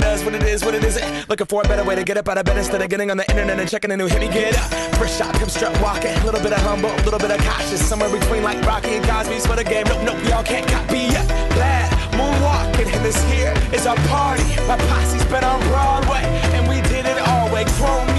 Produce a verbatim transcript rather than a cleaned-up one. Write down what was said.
does, what it is, what it isn't. Looking for a better way to get up out of bed instead of getting on the internet and checking a new hit. Me get up, first shot, come strut walking. A little bit of humble, a little bit of cautious. Somewhere between like Rocky and Cosby's for the game. Nope, nope, y'all can't copy yet. Glad moonwalking, and this here is our party. My posse's been on Broadway, and we did it all way. Grown